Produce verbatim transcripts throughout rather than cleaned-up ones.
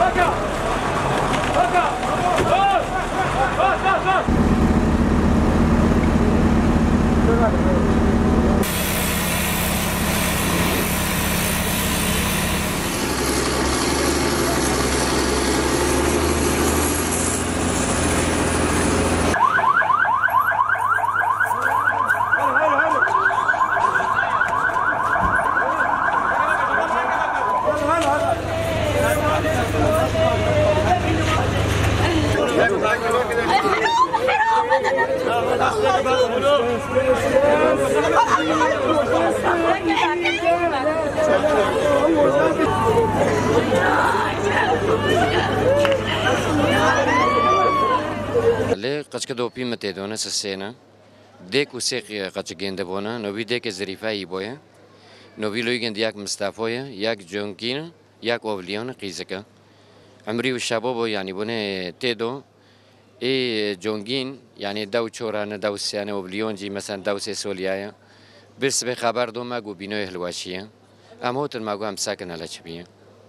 ليه قد كدو بيمة تدونا سسينا ديك وسيق قد جين دبونا نوبي ديك زريفاي بويا نوبي لو يجند ياك مستافويا ياك جونكينا ياك أوفليون قيزكا عمري والشباب يعني بنا تدو إيه جونجين يعني داو شورانا داو سيانا أوفليون جي مثلا داو سيسوليايا بس بخبر دو ما جو بينو هلواشيا أم هوتل ما جو هم ساكن على شبيه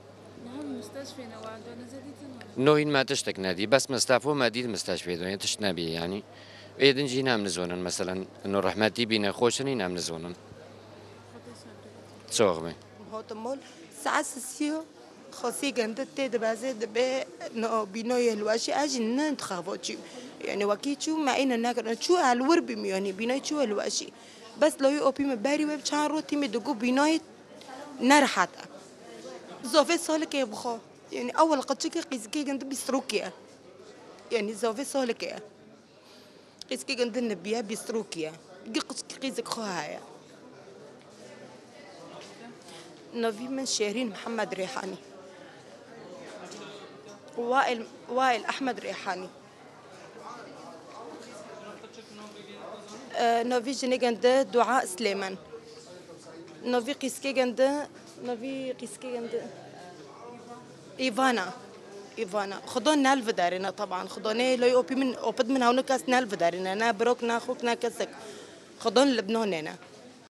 نوين ما تشتك نادي بس مستافو ما ديد مستشفى دنيا تشتنبي يعني إذن جينا من زونن مثلا إنه رحمتي بينا خوشني نام من زونن صوغمي هو تمول ساسسيو خاصي جنت تد بازد ب نو بينو يلواشي أجي ننتخابوتشي يعني وكيتشو ما إن ناكر شو الورب يعني بينو شو الواشي بس لو يوبي مباري وب شان روتي مدقو بينو نرحت زوفي سالك يبخو يعني أول قتشكي قيسكي جنت بيستروكيا يعني زوفي سالك قيسكي جنت النبيها بيستروكيا جي قتشكي قيسك خوايا نوفي من شهرين محمد ريحاني وائل وائل أحمد ريحاني آه نوفي جني جنت دعاء سليمان نوفي قيسكي جنت نوفي قيسكي جنت إيفانا إيفانا خدون نالف دارنا طبعا خدوني لو يوبي من أوبد من هونك كاس نالف دارنا أنا بروك ناخوك ناكسك خدون لبنان هنا